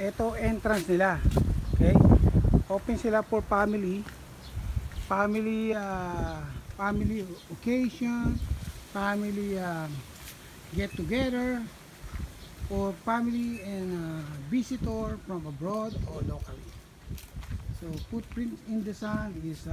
ito entrance nila. Okay, open sila for family occasion, family get together, or family and visitor from abroad or locally. So Footprints in the Sun is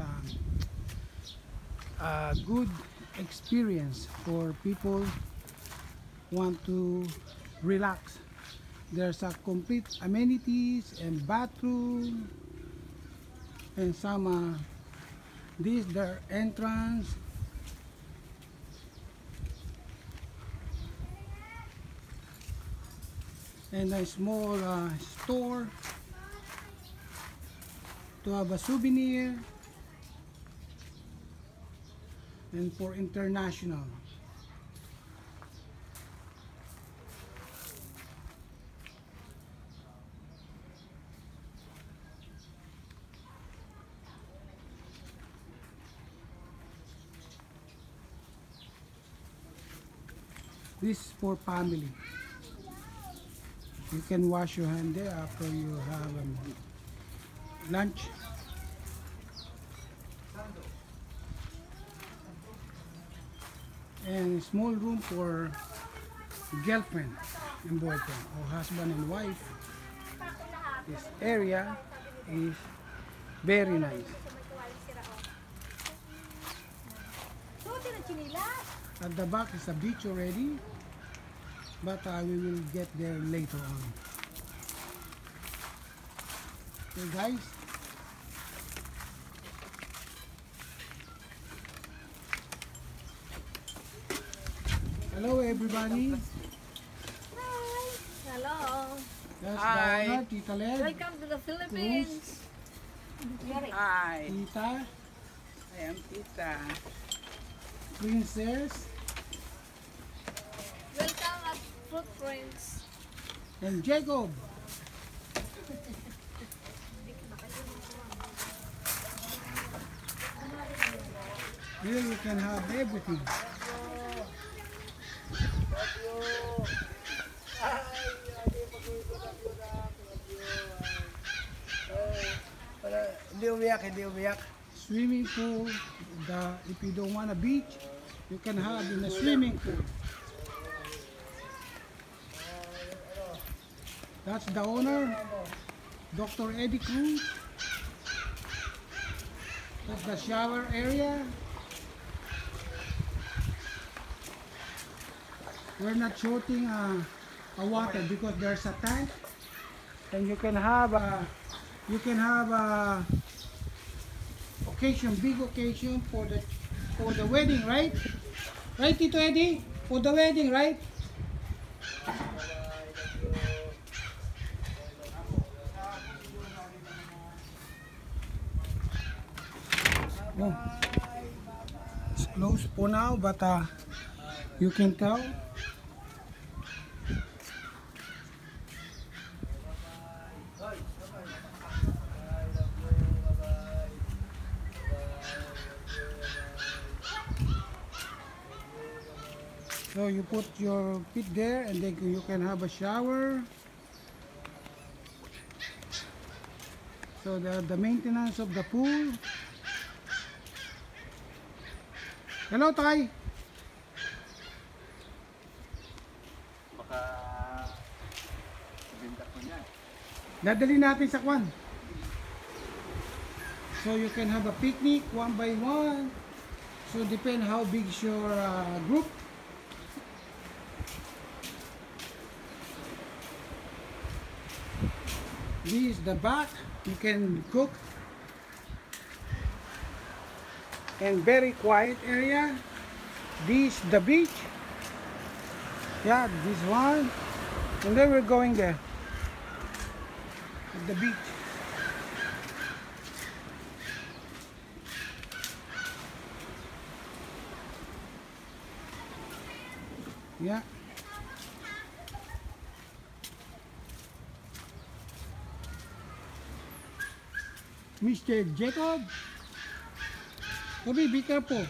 a good experience for people want to relax. There's a complete amenities and bathroom and some this their entrance. And a small store to have a souvenir and for international. This is for family. You can wash your hand there after you have lunch. And a small room for girlfriend and boyfriend or husband and wife. This area is very nice. At the back is a beach already, but we will get there later on. Okay guys, hello everybody. Hi. Hello. That's Hi. Donna, Tita Led, Welcome to the Philippines. Hi, Tita, I am Tita. Princess, Welcome at Footprints. and Jacob. Here you can have everything. Hindi umiyak. Swimming pool. If you don't want a beach, you can have in a swimming pool. That's the owner, Dr. Eddie Cruz. That's the shower area. We're not shooting a water because there's a tank, and you can have a occasion, big occasion for the wedding, right? Right, Tito Eddie? For the wedding, right? Oh, it's closed for now, but you can tell. So you put your feet there and then you can have a shower. So the maintenance of the pool. Hello, Tay. Baka binta ko niya. Dadali natin sa kwan. So you can have a picnic one by one. So depend how big is your group. This is the back. You can cook. And very quiet area. This the beach. Yeah, this one. And then we're going there. At the beach. Yeah. Mr. Jacob. Toby, be careful.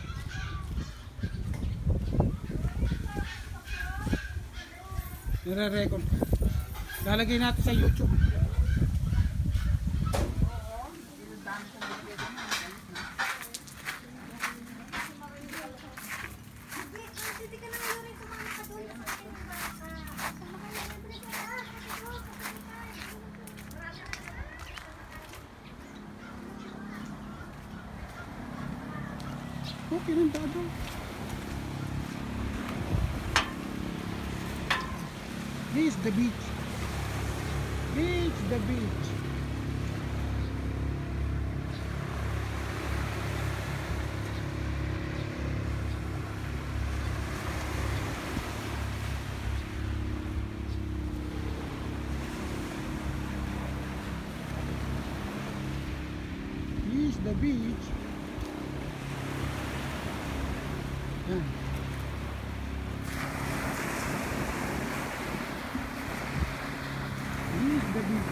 Nare-record. Lalagay natin sa YouTube. Okay rin dado. This is the beach. This is the beach. This is the beach. Yan. This is the beach.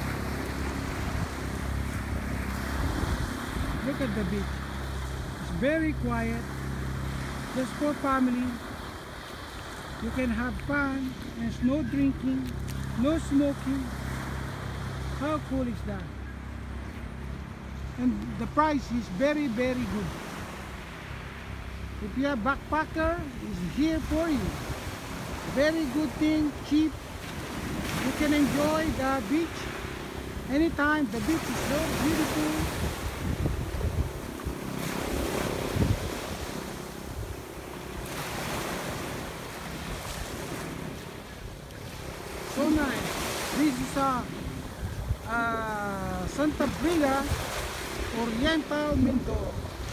Look at the beach. It's very quiet. Just for family. You can have fun. There's no drinking, no smoking. How cool is that? And the price is very, very good. If you are backpacker, it's here for you. Very good thing, cheap. You can enjoy the beach anytime. The beach is so beautiful. So nice. This is Santa Brigida Oriental Mindoro.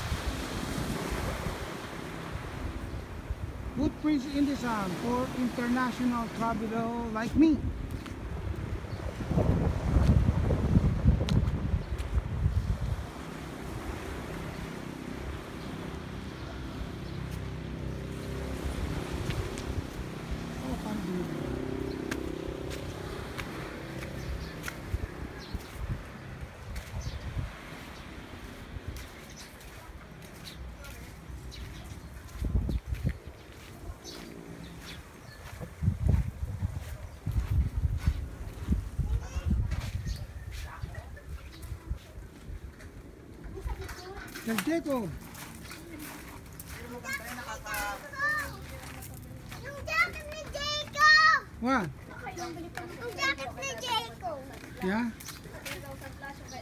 Footprints in the Sun for international traveler like me. Oh, fun. Del Jacob. Yung jacket ni Jacob! What? Yung jacket ni Jacob! Yeah?